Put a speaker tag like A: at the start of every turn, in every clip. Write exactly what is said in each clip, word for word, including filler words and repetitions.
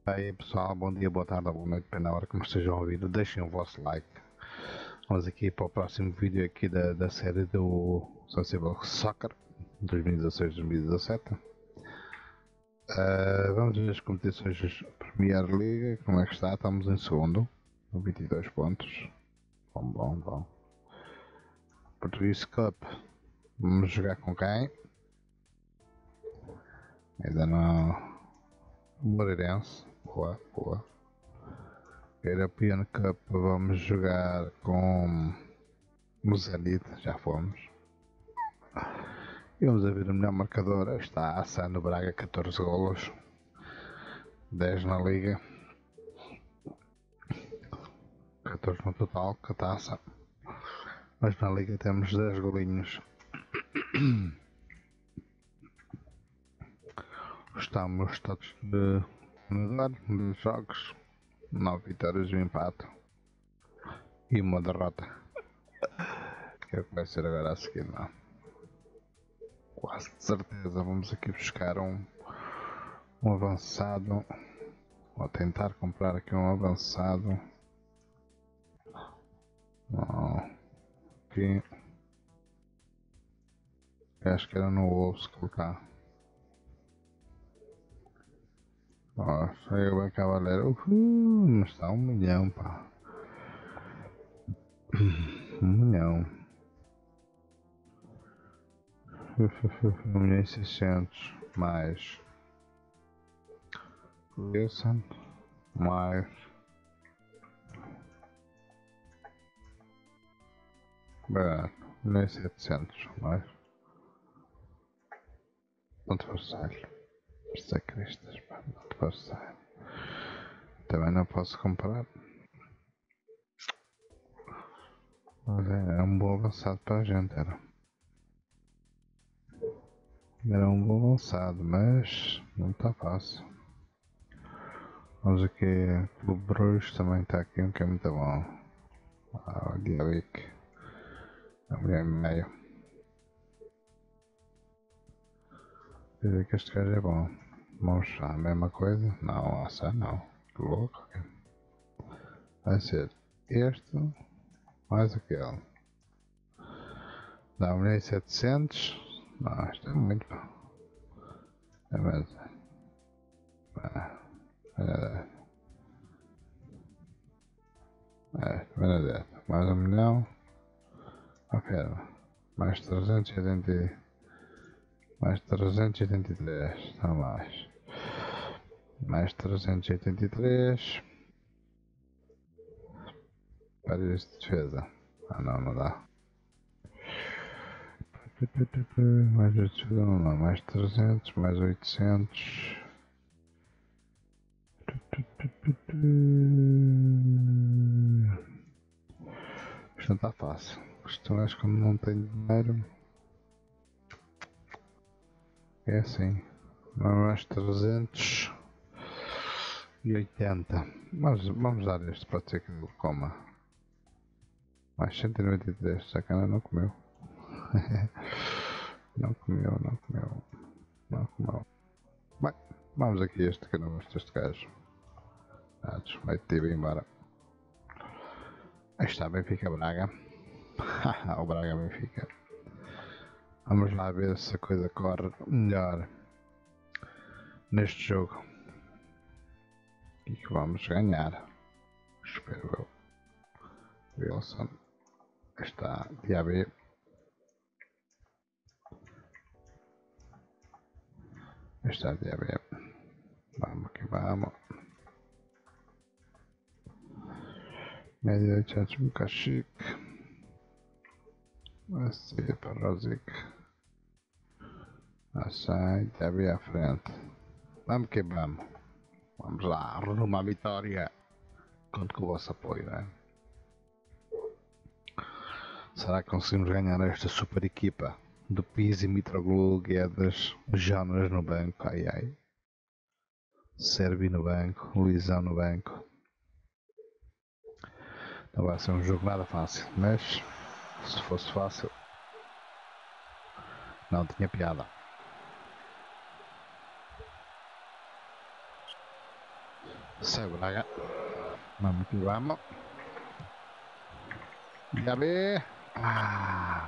A: Aí pessoal, bom dia, boa tarde, boa noite, depende da hora que me estejam a ouvir, deixem o vosso like. Vamos aqui para o próximo vídeo aqui da, da série do Sensible Soccer dois mil e dezasseis dois mil e dezassete. Uh, vamos ver as competições da Premier League, como é que está? Estamos em segundo, com vinte e dois pontos. Bom, bom, bom. Portuguese Cup, vamos jogar com quem? Ainda não. Moreirense, boa, boa. European Cup, vamos jogar com o Zenit, já fomos. E vamos a ver o melhor marcador. Está a Sano Braga, catorze golos, dez na liga, catorze no total, com a taça. Mas na liga temos dez golinhos. Estamos todos de nadar, de jogos, nove vitórias e um empate e uma derrota. Que é o que vai ser agora a seguir, não? Quase de certeza. Vamos aqui buscar um, um avançado. Vou tentar comprar aqui um avançado. Oh, aqui. Acho que era no Wolves que ele está. Nossa, aí o Cavaleiro. Uhul, não está um milhão, pá. Um milhão. Um milhão e seiscentos. Mais. Wilson. Mais. Barato. Um milhão e setecentos. Mais. Ponto Versalho. Isto é Cristas, pá. Ponto Versalho. Também não posso comprar. Mas é, é um bom avançado para a gente, era. Era um bom avançado, mas não está fácil. Vamos aqui, o Bruges também está aqui, um que é muito bom. Ah, o Diabic. É um milhão e meio. Quer dizer que este gajo é bom. Vamos a mesma coisa? Não, essa não. Que louco. Vai ser este mais aquele. Dá um milhão e setecentos. Não, isto é muito bom. É mesmo. Ah, é, é, é, mais um milhão. Ok, mais trezentos e oitenta. Mais trezentos e oitenta e três. Não mais. Mais trezentos e oitenta e três. Para de defesa. Ah não, não dá. Mais defesa não dá. Mais trezentos, mais oitocentos. Isto não está fácil. Isto acho que como não tenho dinheiro. É assim. Mais trezentos e oitenta. Mas vamos dar este para ser que ele coma. Mais cento e noventa e três. Sacana não comeu. Não comeu, não comeu. Não comeu. Bem, vamos aqui este que eu não gosto deste gajo. Ah, vai-te ir embora. Aí está, Benfica Braga. O Braga Benfica. Vamos lá ver se a coisa corre melhor neste jogo. E que vamos ganhar. Espero eu. Wilson. Aí está, Diaby. Aí está, Diaby. Vamos que vamos. Média de chat Mukashik. Assim, para Rosic. Assai, Diaby à frente. Vamos que vamos. Vamos lá, rumo à vitória. Conto com o vosso apoio, né? Será que conseguimos ganhar esta super equipa? Do Pizzi, Mitroglou, Guedes, Jonas no banco, ai ai. Servi no banco, Luizão no banco. Não vai ser um jogo nada fácil, mas se fosse fácil, não tinha piada. Sai Braga. Vamos que vamos. Diaby. Ah.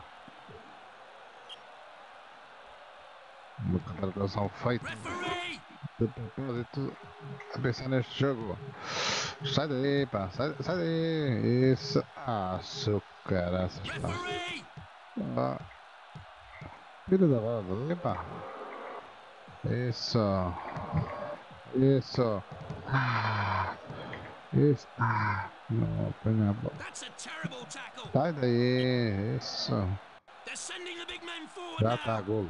A: Uma contratação feita de propósito a pensar neste jogo. Sai daí, pá, sai, sai daí. Isso. Ah, seu caraças, pá. Ah. Filho da roda, pá. Isso. Isso. Ah. Isso. Ah. Não, apanha a bola. Sai daí. Isso. Já está golo.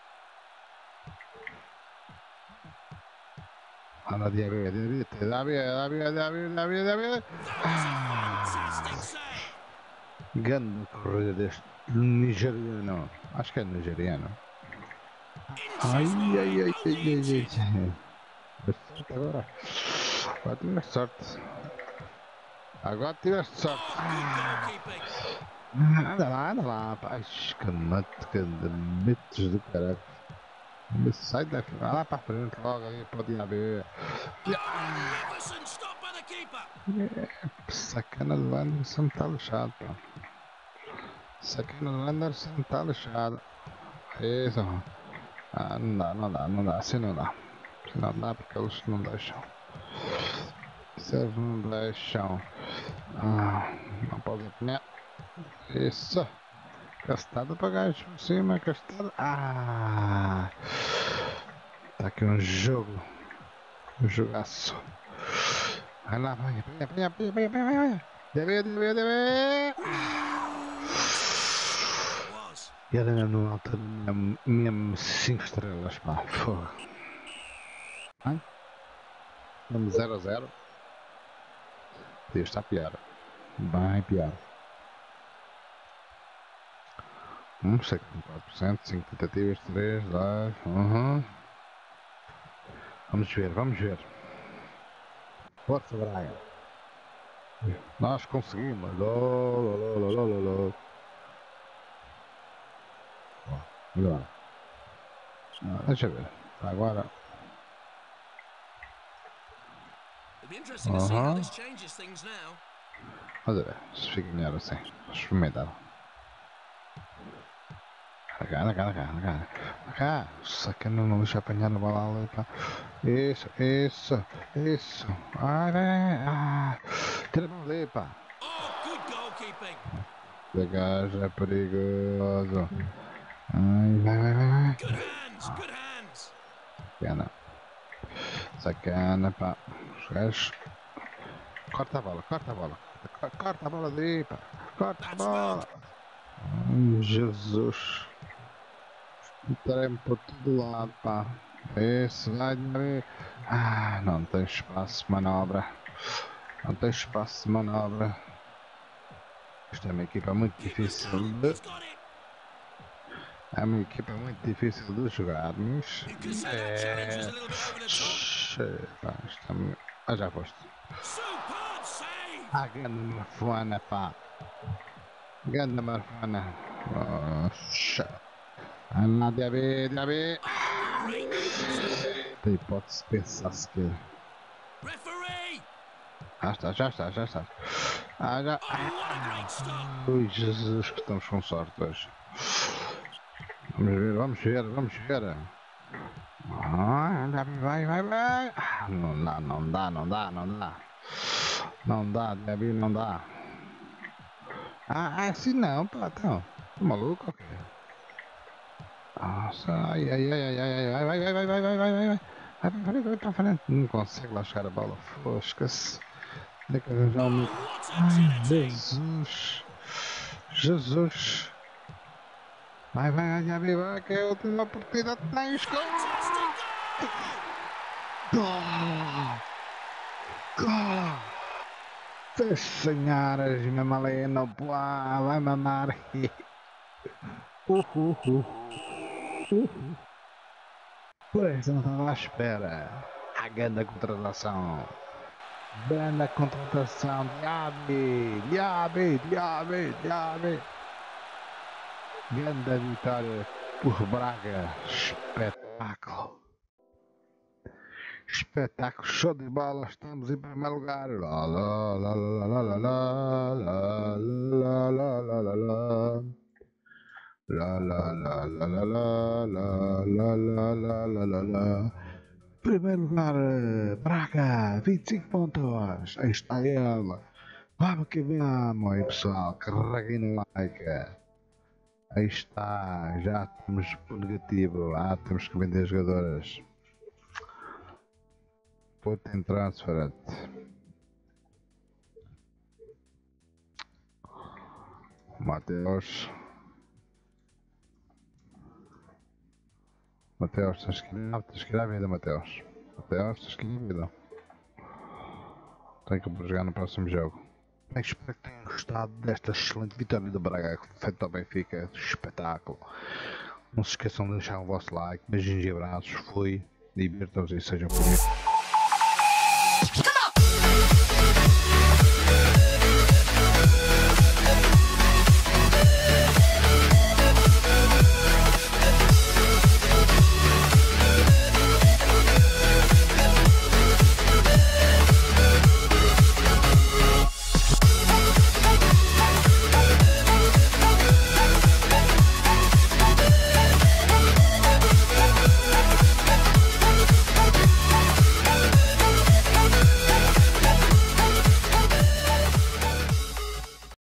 A: Anda, Diaby, Diaby, Diaby, Diaby, Diaby, Diaby, Diaby. Ah. Grande corrida deste nigeriano. Acho que é nigeriano. Ai, ai, ai, ai, ai, ai. Sorte agora. Agora tiveste sorte. Agora tiveste sorte. Ah. Anda lá, anda lá. Ai, escamate, que metes do caralho. Sai daqui, vai lá para a frente logo aí para o Diaby. É, sacana do Anderson está lixado, pá. Sacana do Anderson está lixado. Isso. Ah, não dá, não dá, não dá, assim não dá. Assim não dá porque eles não deixam. Se eles não deixam. Ah, não pode apanhar. Isso. Castada para gajo por cima, castada. Ah! Está aqui um jogo. Um jogaço. Vai lá, vai, apanha, apanha, apanha, apanha, apanha, apanha. Deve, deve, deve. E era mesmo numa altura mesmo, mesmo cinco estrelas, pá. Fogo. Ai? Estamos zero a zero. Podia estar pior. Bem pior. Um, setenta e quatro por cento, cinco tentativas, três, dois, uhum. Vamos ver, vamos ver. Força, Braga. Nós conseguimos. Lô, lô, lô, lô, lô, lô. Agora. Ah, deixa eu ver. Agora. Uhum. Vamos ver se fica melhor assim. Experimentar. Cá, cá, cá, cá, cá. Cá. Sacana, não deixa apanhar a bola ali, pá. Isso, isso, isso. Ai, vai, vai. Ah. Tira a bola ali, pá. Esse gajo é perigoso. Ai, vai, vai, vai, vai. Sacana. Sacana, pá. Os gajos. Corta a bola, corta a bola. Corta a bola daí, pá. Corta a bola. Ai, Jesus. Treme por todo lado, pá. Esse vai ver. Ah, não tem espaço de manobra. Não tem espaço de manobra. Isto é uma equipa muito difícil de. É uma equipa muito difícil de jogarmos. É. Pá, isto é... Ah, já foste. Ah, grande marfona, pá. Grande marfona. Nossa. Anda, Diaby, Diaby. Tem hipótese de pensar sequer. Já está, já está, já está. Ah, já. Ui, Jesus, que estamos com sorte hoje. Vamos ver, vamos ver, vamos ver. Ah, vai, vai, vai. Não dá, não dá, não dá, não dá. Não dá, Diaby, não dá. Ah, assim não, pá, então. Tá maluco ou quê? Nossa, ai, ai, ai, ai, ai, ai, vai, vai, vai, vai, vai, vai, vai, vai. Vai para frente, vai para frente. Não consegue lá chegar a bola. Fosca-se. Tem que arranjar um... Ai, Jesus. Jesus. Vai, vai, já vi, vai, que é a última oportunidade. Tens gol! Gol! Gol! Das senhoras, mesmo ali no plá, vai mamar. Uh, uh, uh. Uh. Pois, não estava à espera. A grande contratação. Grande contratação. Diaby, Diaby, Diaby, Diaby. Grande vitória por Braga. Espetáculo. Espetáculo, show de bola, estamos em primeiro lugar. Lá, lá, lá, lá, lá, lá, lá, lá, lá, lá, lá, lá, lá. Lá, lá, lá, lá, lá, lá, lá, lá, lá, lá, lá, lá, lá. Primeiro lugar, eh, Braga, vinte e cinco pontos. Aí está ele. Vamos que vamos, aí pessoal, carreguem no like. Aí está, já temos o negativo. Ah, temos que vender jogadoras. Put in transfer. Mateus. Mateus, tens que ir, tens que ir à vida, Mateus. Mateus, tens que ir à vida. Tenho que jogar no próximo jogo. Bem, espero que tenham gostado desta excelente vitória do Braga, feita ao Benfica. Espetáculo. Não se esqueçam de deixar o vosso like. Beijinhos e abraços. Fui. Divirtam-se e sejam felizes.